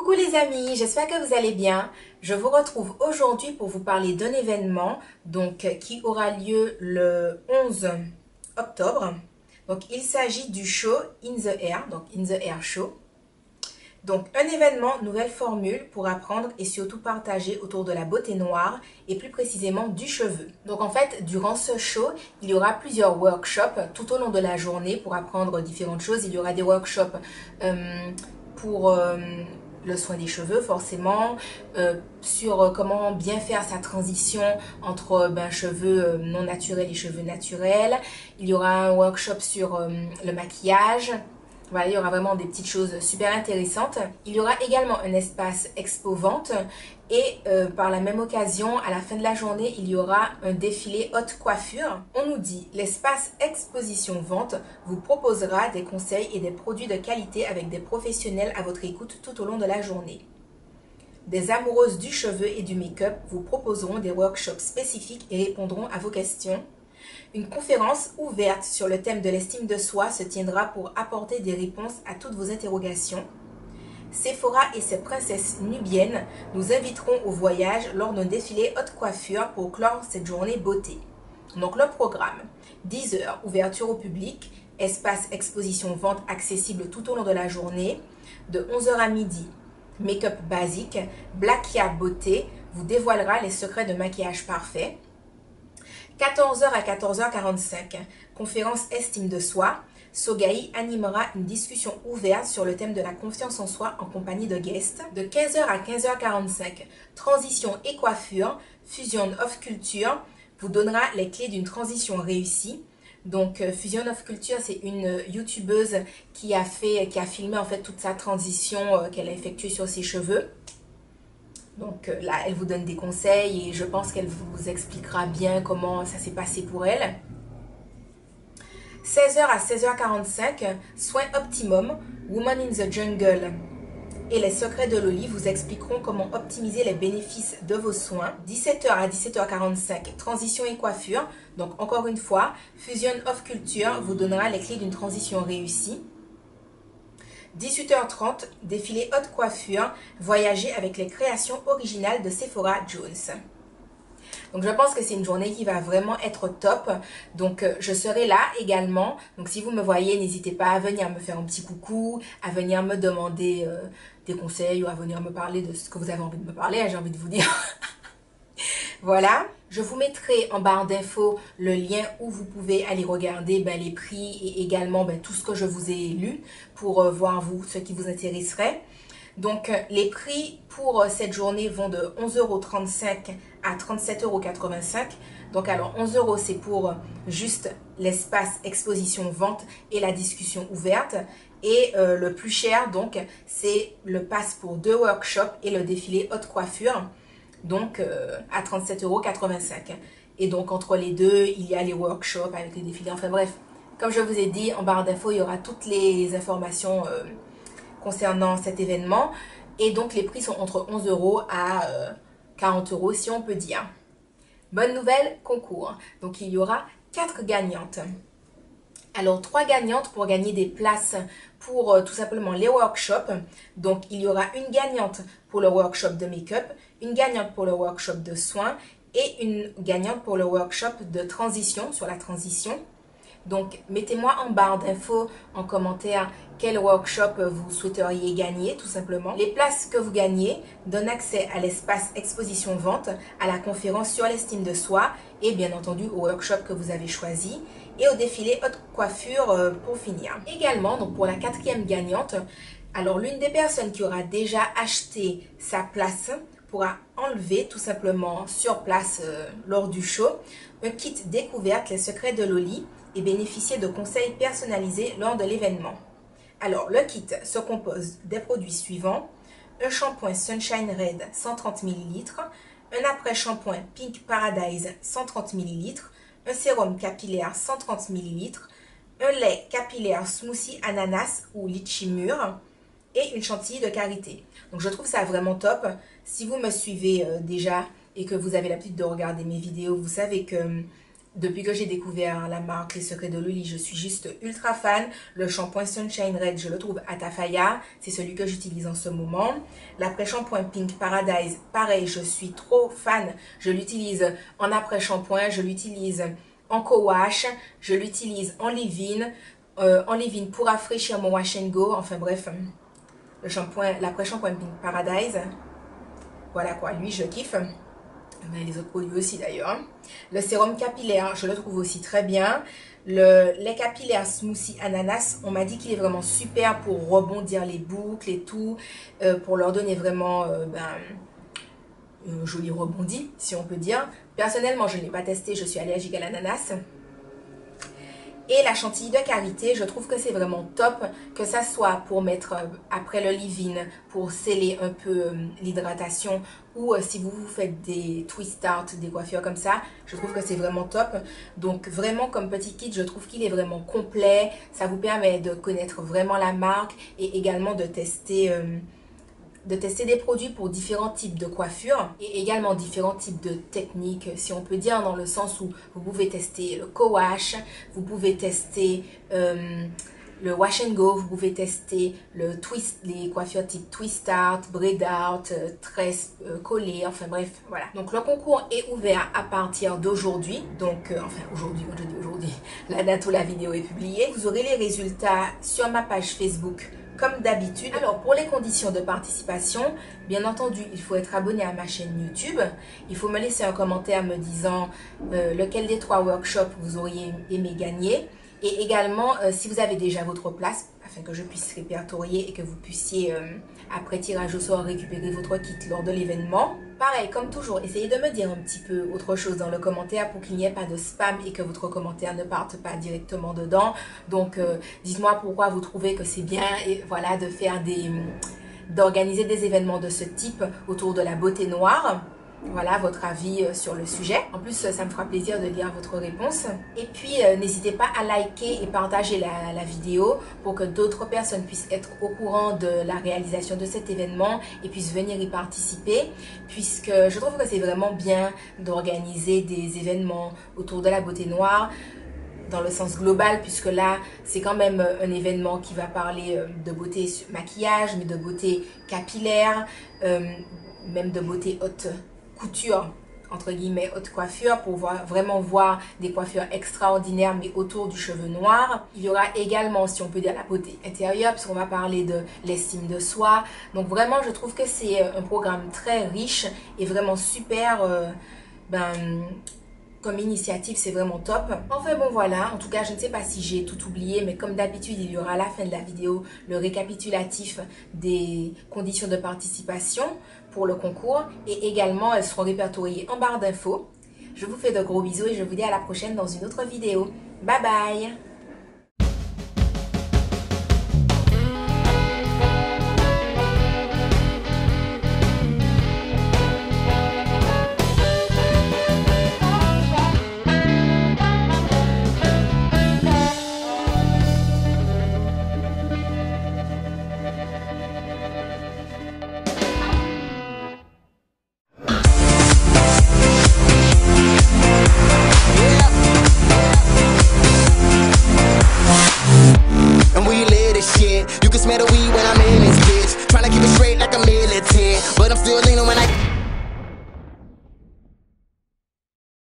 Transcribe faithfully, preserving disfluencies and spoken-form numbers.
Coucou les amis, j'espère que vous allez bien. Je vous retrouve aujourd'hui pour vous parler d'un événement donc, qui aura lieu le onze octobre. Donc, il s'agit du show In the Air, donc In the Air Show. Donc, un événement, nouvelle formule pour apprendre et surtout partager autour de la beauté noire et plus précisément du cheveu. Donc, en fait, durant ce show, il y aura plusieurs workshops tout au long de la journée pour apprendre différentes choses. Il y aura des workshops euh, pour euh, le soin des cheveux, forcément, euh, sur comment bien faire sa transition entre ben, cheveux non naturels et cheveux naturels. Il y aura un workshop sur euh, le maquillage. Voilà, il y aura vraiment des petites choses super intéressantes. Il y aura également un espace expo-vente et euh, par la même occasion, à la fin de la journée, il y aura un défilé haute coiffure. On nous dit, l'espace exposition-vente vous proposera des conseils et des produits de qualité avec des professionnels à votre écoute tout au long de la journée. Des amoureuses du cheveu et du make-up vous proposeront des workshops spécifiques et répondront à vos questions. Une conférence ouverte sur le thème de l'estime de soi se tiendra pour apporter des réponses à toutes vos interrogations. Sephora et ses princesses nubiennes nous inviteront au voyage lors d'un défilé haute coiffure pour clore cette journée beauté. Donc le programme, dix heures, ouverture au public, espace exposition vente accessible tout au long de la journée, de onze heures à midi. Make-up basique, Blackia Beauté vous dévoilera les secrets de maquillage parfait. quatorze heures à quatorze heures quarante-cinq, conférence estime de soi. Sogaï animera une discussion ouverte sur le thème de la confiance en soi en compagnie de guests. De quinze heures à quinze heures quarante-cinq, transition et coiffure. Fusion of Culture vous donnera les clés d'une transition réussie. Donc Fusion of Culture, c'est une youtubeuse qui a fait, qui a filmé en fait toute sa transition euh, qu'elle a effectuée sur ses cheveux. Donc là, elle vous donne des conseils et je pense qu'elle vous expliquera bien comment ça s'est passé pour elle. seize heures à seize heures quarante-cinq, soins optimum, Woman in the Jungle et les secrets de Loli vous expliqueront comment optimiser les bénéfices de vos soins. dix-sept heures à dix-sept heures quarante-cinq, transition et coiffure. Donc encore une fois, Fusion of Culture vous donnera les clés d'une transition réussie. dix-huit heures trente, défilé haute coiffure, voyager avec les créations originales de Sephora Jones. Donc je pense que c'est une journée qui va vraiment être top. Donc euh, je serai là également. Donc si vous me voyez, n'hésitez pas à venir me faire un petit coucou, à venir me demander euh, des conseils ou à venir me parler de ce que vous avez envie de me parler, j'ai envie de vous dire. Voilà, je vous mettrai en barre d'infos le lien où vous pouvez aller regarder ben, les prix et également ben, tout ce que je vous ai lu pour euh, voir vous ce qui vous intéresserait. Donc euh, les prix pour euh, cette journée vont de onze euros trente-cinq à trente-sept euros quatre-vingt-cinq. Donc alors onze euros c'est pour euh, juste l'espace exposition vente et la discussion ouverte. Et euh, le plus cher donc c'est le pass pour deux workshops et le défilé haute coiffure. Donc euh, à trente-sept euros quatre-vingt-cinq. Et donc entre les deux, il y a les workshops avec les défilés. Enfin bref, comme je vous ai dit, en barre d'infos, il y aura toutes les informations euh, concernant cet événement. Et donc les prix sont entre onze euros à euh, quarante euros si on peut dire. Bonne nouvelle, concours. Donc il y aura quatre gagnantes. Alors trois gagnantes pour gagner des places pour euh, tout simplement les workshops. Donc il y aura une gagnante pour le workshop de make-up, une gagnante pour le workshop de soins et une gagnante pour le workshop de transition, sur la transition. Donc mettez-moi en barre d'infos, en commentaire, quel workshop vous souhaiteriez gagner tout simplement. Les places que vous gagnez donnent accès à l'espace exposition vente, à la conférence sur l'estime de soi et bien entendu au workshop que vous avez choisi et au défilé haute coiffure pour finir. Également, donc pour la quatrième gagnante, alors l'une des personnes qui aura déjà acheté sa place pourra enlever tout simplement sur place euh, lors du show un kit découverte les secrets de Loli et bénéficier de conseils personnalisés lors de l'événement. Alors le kit se compose des produits suivants: un shampoing Sunshine Red cent trente millilitres, un après-shampoing Pink Paradise cent trente millilitres, un sérum capillaire cent trente millilitres, un lait capillaire Smoothie Ananas ou Litchi Mûr et une chantilly de karité. Donc je trouve ça vraiment top. Si vous me suivez euh, déjà et que vous avez l'habitude de regarder mes vidéos, vous savez que Depuis que j'ai découvert la marque Les Secrets de Loli, je suis juste ultra fan. Le shampoing Sunshine Red, je le trouve à Tafaya. C'est celui que j'utilise en ce moment. L'après-shampoing Pink Paradise, pareil, je suis trop fan. Je l'utilise en après-shampoing, je l'utilise en co-wash, je l'utilise en leave-in, euh, en leave-in pour rafraîchir mon wash and go. Enfin bref, le shampoing, l'après-shampoing Pink Paradise. Voilà quoi, lui je kiffe. Mais les autres produits aussi d'ailleurs. Le sérum capillaire, je le trouve aussi très bien. Le lait capillaire Smoothie Ananas, on m'a dit qu'il est vraiment super pour rebondir les boucles et tout. Euh, pour leur donner vraiment euh, ben, un joli rebondi, si on peut dire. Personnellement, je ne l'ai pas testé, je suis allergique à l'ananas. Et la chantilly de karité, je trouve que c'est vraiment top, que ça soit pour mettre euh, après le leave-in, pour sceller un peu euh, l'hydratation, ou euh, si vous vous faites des twist out, des coiffures comme ça, je trouve que c'est vraiment top. Donc vraiment comme petit kit, je trouve qu'il est vraiment complet, ça vous permet de connaître vraiment la marque et également de tester... Euh, de tester des produits pour différents types de coiffures et également différents types de techniques, si on peut dire, dans le sens où vous pouvez tester le co-wash, vous pouvez tester euh, le wash and go, vous pouvez tester le twist, les coiffures type twist out, braid out, euh, tresse euh, collée, enfin bref, voilà. Donc le concours est ouvert à partir d'aujourd'hui, donc euh, enfin aujourd'hui, quand je dis aujourd'hui, la date où la vidéo est publiée. Vous aurez les résultats sur ma page Facebook comme d'habitude. Alors pour les conditions de participation, bien entendu, il faut être abonné à ma chaîne YouTube. Il faut me laisser un commentaire me disant euh, lequel des trois workshops vous auriez aimé gagner. Et également, euh, si vous avez déjà votre place, afin que je puisse répertorier et que vous puissiez, euh, après tirage au sort, récupérer votre kit lors de l'événement. Pareil, comme toujours, essayez de me dire un petit peu autre chose dans le commentaire pour qu'il n'y ait pas de spam et que votre commentaire ne parte pas directement dedans. Donc, euh, dites-moi pourquoi vous trouvez que c'est bien et voilà, de faire des, d'organiser des événements de ce type autour de la beauté noire. Voilà votre avis sur le sujet. En plus, ça me fera plaisir de lire votre réponse. Et puis, euh, n'hésitez pas à liker et partager la, la vidéo pour que d'autres personnes puissent être au courant de la réalisation de cet événement et puissent venir y participer. Puisque je trouve que c'est vraiment bien d'organiser des événements autour de la beauté noire dans le sens global, puisque là, c'est quand même un événement qui va parler de beauté maquillage, mais de beauté capillaire, euh, même de beauté haute couture, entre guillemets, haute coiffure, pour voir, vraiment voir des coiffures extraordinaires, mais autour du cheveu noir. Il y aura également, si on peut dire, la beauté intérieure, puisqu'on va parler de l'estime de soi. Donc vraiment, je trouve que c'est un programme très riche et vraiment super, euh, ben... comme initiative, c'est vraiment top. Enfin bon voilà, en tout cas je ne sais pas si j'ai tout oublié, mais comme d'habitude il y aura à la fin de la vidéo le récapitulatif des conditions de participation pour le concours et également elles seront répertoriées en barre d'infos. Je vous fais de gros bisous et je vous dis à la prochaine dans une autre vidéo. Bye bye!